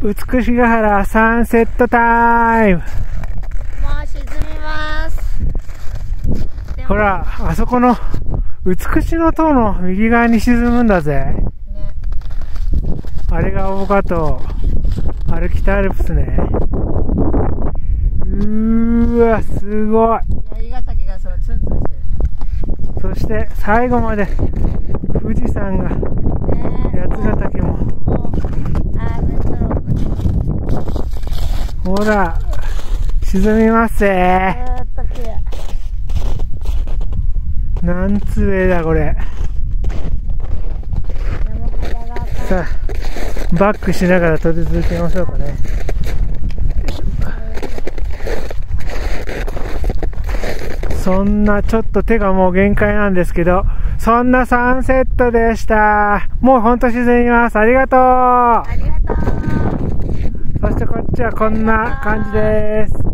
美しが原サンセットタイム。 もう沈みます。 ほら、あそこの美しの塔の右側に沈むんだぜ。 ね、 あれが大方、あれ北アルプスね。わ、すごい。 槍ヶ岳がそうツンツンしてる。 そして最後まで富士山が、八ヶ岳も。ほら、沈みますぜ。なんつう絵だこれ。さあ、バックしながら撮り続けましょうかね。そんなちょっと手がもう限界なんですけど、そんなサンセットでした。もうほんと沈みます。ありがとう。 ありがとう。 そしてこっちはこんな感じです。